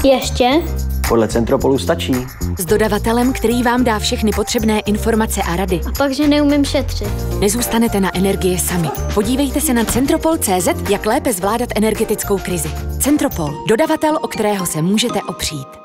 Ještě? Podle Centropolu stačí. S dodavatelem, který vám dá všechny potřebné informace a rady. A pak, že neumím šetřit. Nezůstanete na energie sami. Podívejte se na Centropol.cz, jak lépe zvládat energetickou krizi. Centropol, dodavatel, o kterého se můžete opřít.